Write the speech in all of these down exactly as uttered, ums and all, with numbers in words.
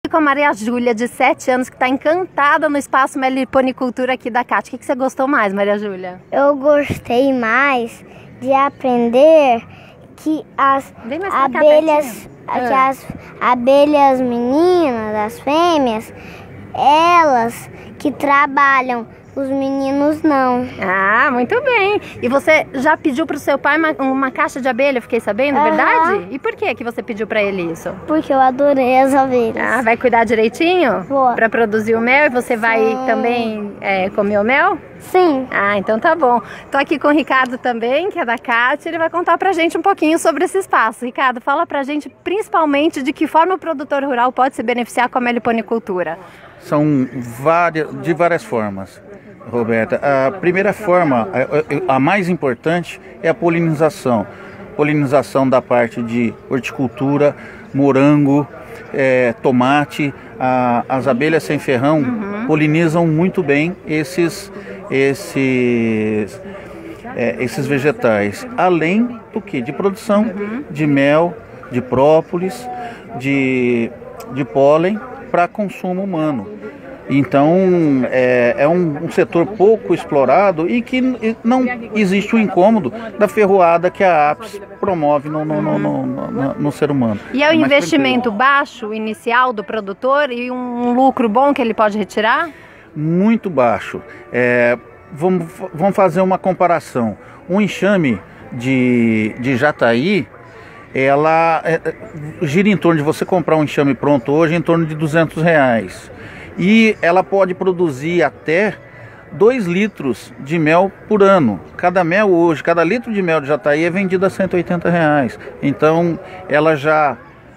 Com a Maria Júlia, de sete anos, que está encantada no espaço meliponicultura aqui da Cátia. O que, que você gostou mais, Maria Júlia? Eu gostei mais de aprender que as abelhas, que ah. as abelhas meninas, as fêmeas, elas que trabalham, os meninos não. Ah, muito bem. E você já pediu para o seu pai uma, uma caixa de abelha, eu fiquei sabendo, é uhum. verdade? E por que que você pediu para ele isso? Porque eu adorei as abelhas. Ah, vai cuidar direitinho? Vou. Para produzir o mel e você Sim. vai também é, comer o mel? Sim. Ah, então tá bom. Tô aqui com o Ricardo também, que é da Cátia, ele vai contar pra gente um pouquinho sobre esse espaço. Ricardo, fala pra gente principalmente de que forma o produtor rural pode se beneficiar com a meliponicultura. São várias, de várias formas, Roberta. A primeira forma, a, a mais importante, é a polinização. Polinização da parte de horticultura, morango, é, tomate. A, as abelhas sem ferrão uhum. polinizam muito bem esses, esses, é, esses vegetais. Além do que? De produção uhum. de mel, de própolis, de, de pólen para consumo humano. Então é, é um, um setor pouco explorado e que não existe o incômodo da ferroada que a Apis promove no, no, no, no, no, no ser humano. E é o investimento baixo inicial do produtor e um lucro bom que ele pode retirar? Muito baixo. É, vamos, vamos fazer uma comparação. Um enxame de, de jataí, ela é, gira em torno de você comprar um enxame pronto hoje em torno de duzentos reais. E ela pode produzir até dois litros de mel por ano. Cada mel hoje, cada litro de mel de jataí é vendido a cento e oitenta reais. Então ela já,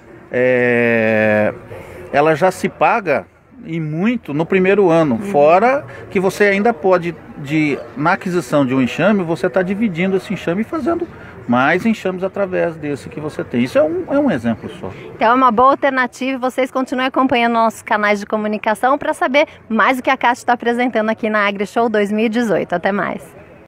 é, ela já se paga e muito no primeiro ano. Uhum. Fora que você ainda pode, de, na aquisição de um enxame, você está dividindo esse enxame e fazendo mais enxames através desse que você tem. Isso é um, é um exemplo só. Então é uma boa alternativa. Vocês continuem acompanhando nossos canais de comunicação para saber mais o que a Cátia está apresentando aqui na AgriShow dois mil e dezoito. Até mais.